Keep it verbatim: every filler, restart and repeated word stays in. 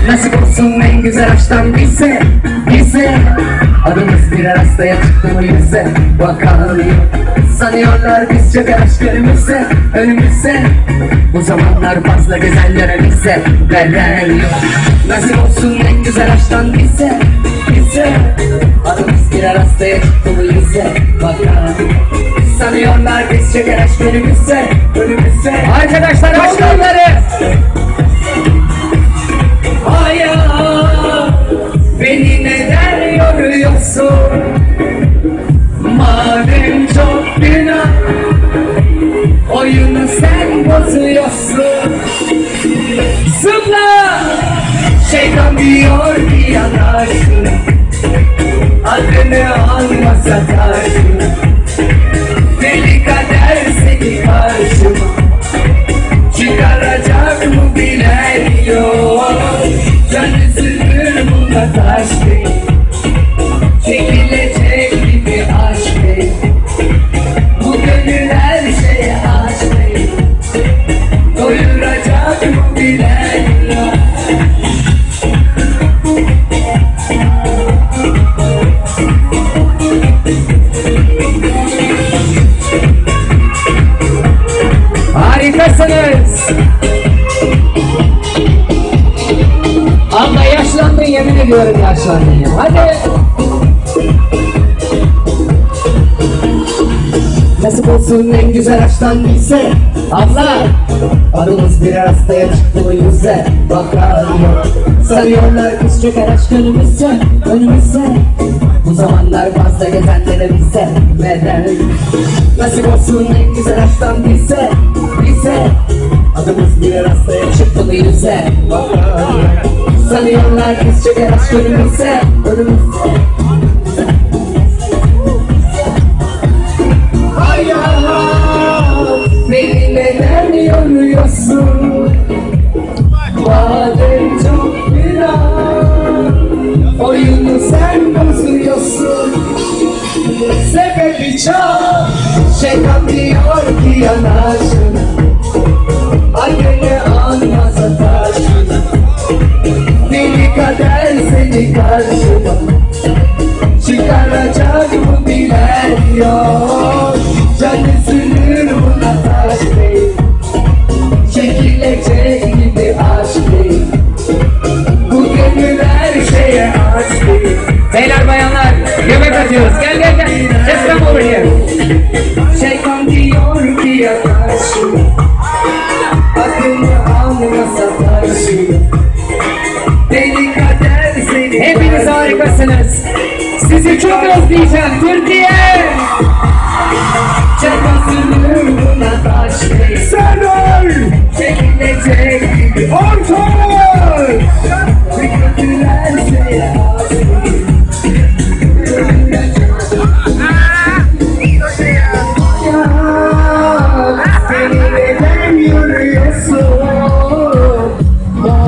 Nasip olsun en güzel aşktan bize, bize. Adımız birer hastaya çıktı mı yüze bakalım. Sanıyorlar biz çok aşk önümüzde, önümüzde. Bu zamanlar fazla gezenlere bize veren yok. Nasip olsun en güzel aşktan bize, bize. Adımız birer hastaya çıktı mı yüze bakalım. Sanıyorlar biz çok aşk önümüzde, önümüzde. Arkadaşlar aşkları. Hayat, beni neden yoruyorsun? Madem çok günah, oyunu sen bozuyorsun. Zıpla, şeytan diyor ki yanarsın. Adını alma satarsın. Deli kader seni karşıma çıkaracak mı bilen yok. Can üzülür bunda taş değil, çekilecek gibi aşk değil. Bu gönül her şeye aç değil, doyuracak mı bilen yok. Harikasınız. Abla yaşlandın, yemin ediyorum yaşlandın. Hadi. Nasip olsun en güzel aşktan bize. Abla, adımız birer hastaya çıktı mı yüze bakalım. Sanıyorlar biz çöker aşk önümüzde, önümüzde. Bu zamanlar fazla gezenlere bize neden? Nasip olsun en güzel aşktan bize, bize. Adımız birer hastaya çıktı mı yüze bakalım. Sanıyorlar biz çöker aşk önümüzde, önümüzde. Hayat, beni neden yoruyorsun? Madem çok günah, oyunu sen bozuyorsun. Sebebi çok, şeytan diyor ki yanarsın. Adını anma satarsın. Deli kader seni karşıma çıkaracak mı bilen yok. Can üzülür buna taş değil, çekilecek gibi aşk değil. Bu gönül her şeye aç değil. Beyler bayanlar yemek atıyoruz, gel gel gel. Let's come over here. Şeytan diyor ki yanarsın. Adını alma satarsın. Deli kader seni. Hepiniz harikasınız. Sizi çok özleyeceğim Türkiye.